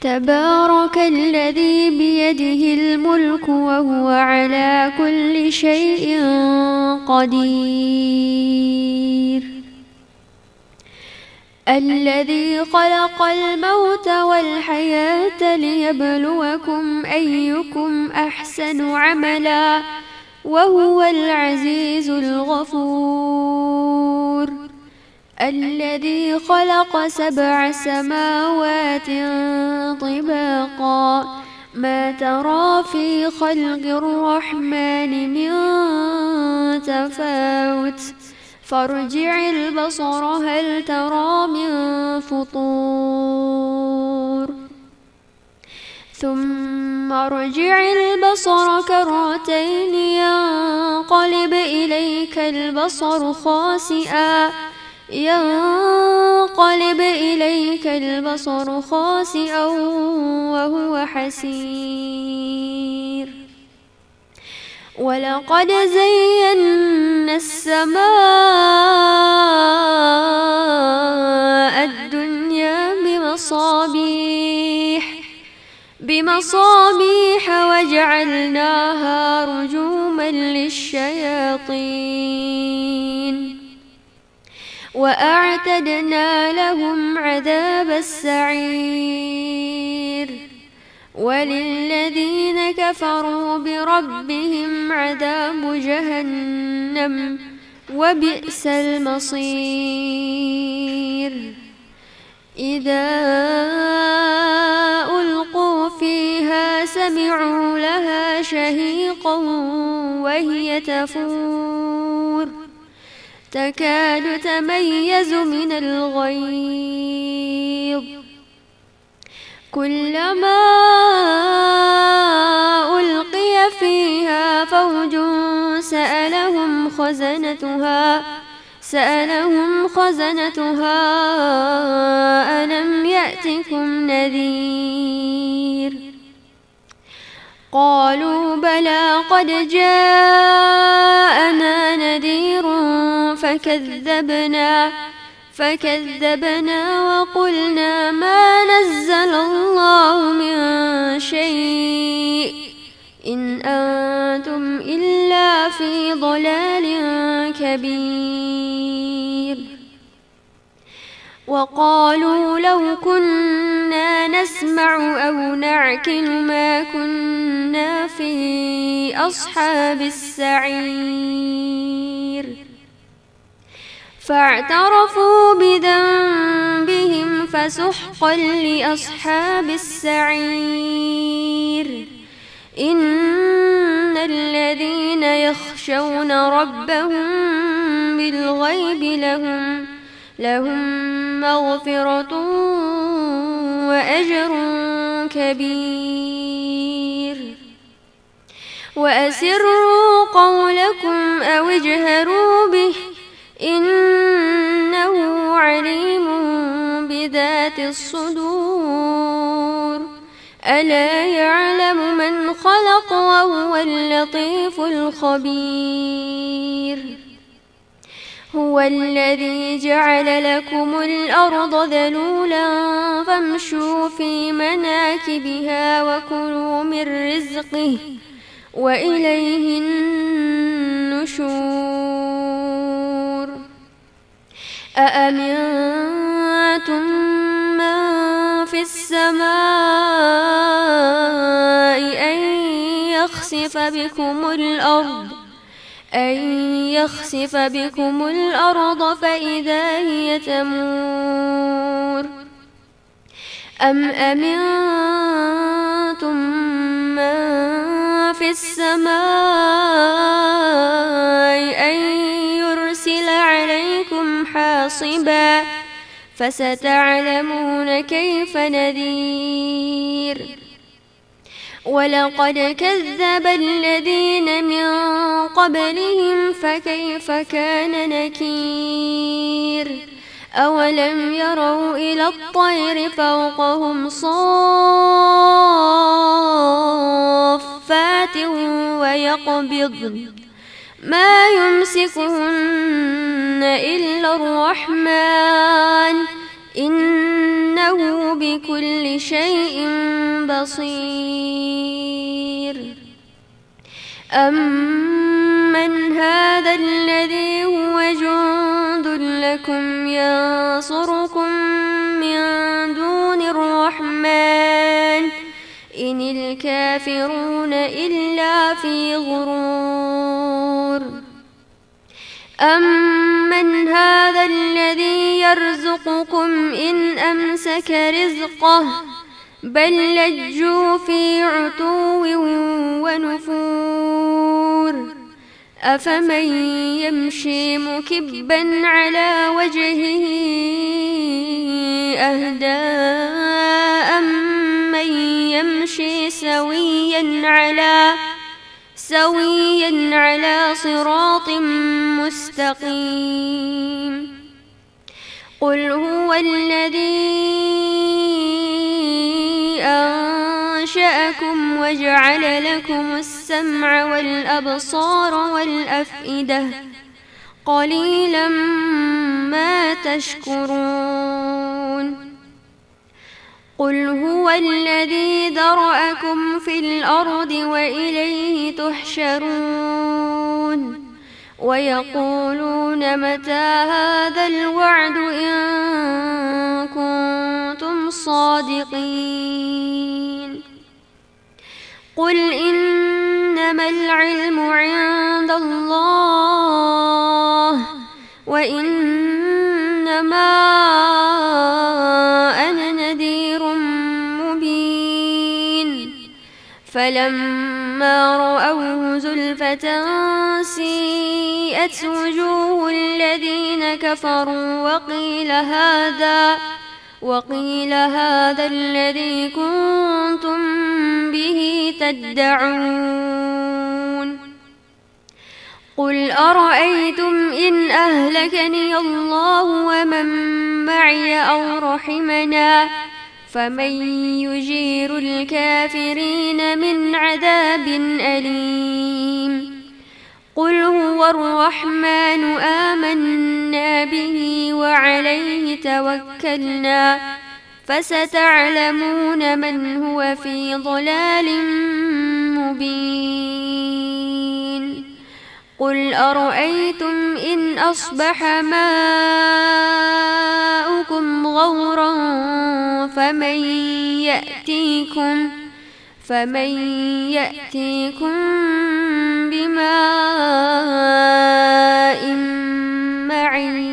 تبارك الذي بيده الملك وهو على كل شيء قدير. الذي خلق الموت والحياة ليبلوكم أيكم أحسن عملا وهو العزيز الغفور. الذي خلق 7 سماوات طباقا ما ترى في خلق الرحمن من تفاوت فارجع البصر هل ترى من فطور ثم ارجع البصر كرتين ينقلب إليك البصر خاسئا وهو حسير. ولقد زينا السماء الدنيا بمصابيح وجعلناها رجوما للشياطين وأعتدنا لهم عذاب السعير. وللذين كفروا بربهم عذاب جهنم وبئس المصير. إذا ألقوا فيها سمعوا لها شهيقا وهي تفور تكاد تميز من الغيظ كلما ألقي فيها فوج سألهم خزنتها ألم يأتكم نذير قالوا بلى قد جاءنا نذير فكذبنا وقلنا ما نزل الله من شيء إن أنتم إلا في ضلال كبير. وقالوا لو كنا نسمع أو نعقل ما كنا في أصحاب السعير فاعترفوا بذنبهم فسحقا لأصحاب السعير. إن الذين يخشون ربهم بالغيب لهم مغفرة وأجر كبير. وأسروا قولكم أو اجهروا به إنه عليم بذات الصدور. ألا يعلم من خلق وهو اللطيف الخبير. هو الذي جعل لكم الأرض ذلولا فامشوا في مناكبها وكلوا من رزقه وإليه النشور. أأمنتم من في السماء أن يخسف بكم الأرض فإذا هي تمور أم أمنتم من في السماء أن يرسل عليكم حاصبا فستعلمون كيف نذير. ولقد كذب الذين من قبلهم فكيف كان نكير. أولم يروا إلى الطير فوقهم صافات ويقبضن ما يمسكهن إلا الرحمن إنه بكل شيء بصير. أمن هذا الذي هو جند لكم ينصركم من دون الرحمن إن الكافرون إلا في غرور. أمن هذا الذي يرزقكم إن أمسك رزقه بل لجوا في عتو ونفور. أفمن يمشي مكبا على وجهه أهدى أمن يمشي سويا على صراط مستقيم. قل هو الذي أنشأكم وجعل لكم السمع والأبصار والأفئدة قليلا ما تشكرون. قل هو الذي ذرأكم في الأرض وإليه تحشرون. ويقولون متى هذا الوعد إن كنتم صادقين. قل إنما العلم عند الله وإنما أنا نذير مبين. فلما رأوه زلفة سيئت وجوه الذين كفروا وقيل هذا الذي كنتم به تدعون. قل أرأيتم إن أهلكني الله ومن معي أو رحمنا فمن يجير الكافرين من عذاب أليم. قل هو الرحمن آمنا به وعليه توكلنا فستعلمون من هو في ضلال مبين. قل أرأيتم إن أصبح ماؤكم غورا فمن يأتيكم بماء معين.